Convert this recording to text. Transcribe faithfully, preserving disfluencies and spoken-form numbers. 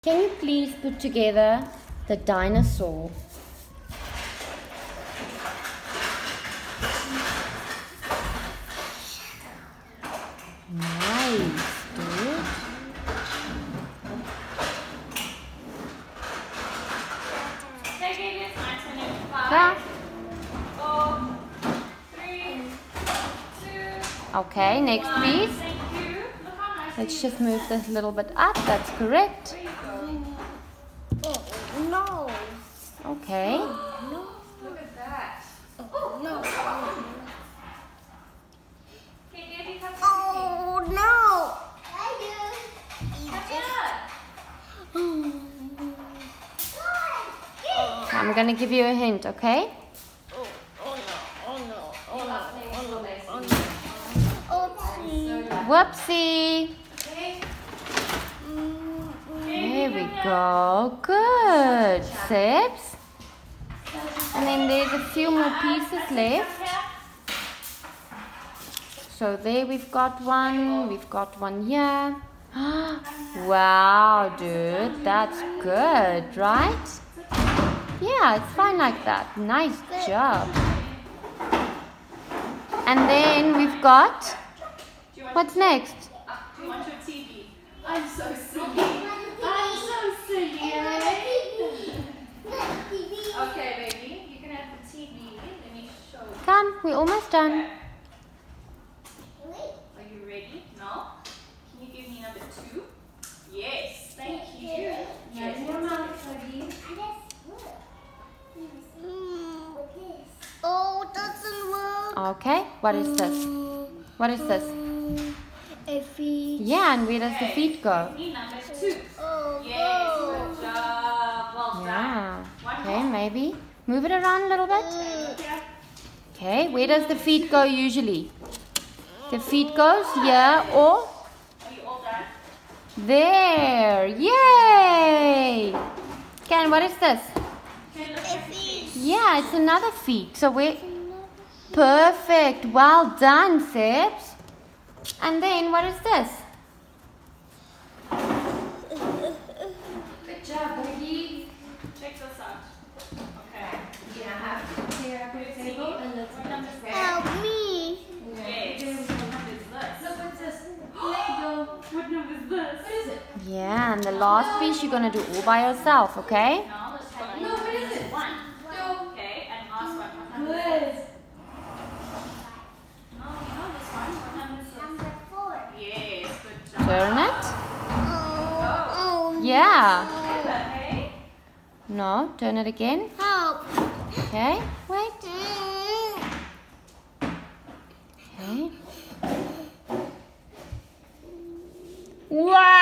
Can you please put together the dinosaur? Nice, dude. Five, four, three, two, okay, next please. Let's just move this a little bit up. That's correct. Oh, no. Okay. No. Look at that. Oh, no. Oh, no. I'm going to give you a hint, okay? Oh, oh no, oh no, oh no, oh no, oh no. Whoopsie. There we go. Good. Sips. And then there's a few more pieces left. So there we've got one. We've got one here. Wow, dude. That's good, right? Yeah, it's fine like that. Nice job. And then we've got... What's next? Do you want your T V? I'm so silly. I'm so silly, eh? Okay, baby. You can have the T V. Let me show you. Come, we're almost done. Are you ready? No? Can you give me number two? Yes. Thank you. Yes. Oh, doesn't work. Okay, what is this? What is this? A feet. Yeah, and where does the feet go? Give me number two. Oh, Yes. no. Good job. Well Yeah. done. One Okay, more. maybe. Move it around a little bit. Yeah. Okay, where does the feet go usually? The feet goes here or Are you all done? there. Yay! Okay, and what is this? Okay, look A at feet. Yeah, it's another feet. So we perfect. Well done, Sips. And then what is this? Good job, baby. Check this out. Okay. Yeah, I have to clear up your table and let's what number is that? Help me. Yes. What number is this? Look, what's this? Lego. What number is this? What is it? Yeah, and the last piece you're gonna do all by yourself, okay? No, let's try. No, what is it? One. Two. Okay, and last one. What number is this? No, you know this one. What number is this? Number four. Yes, good job. Turn it. Oh, oh. Yeah. Okay. No, turn it again. Help. Okay, wait. Okay. Wow!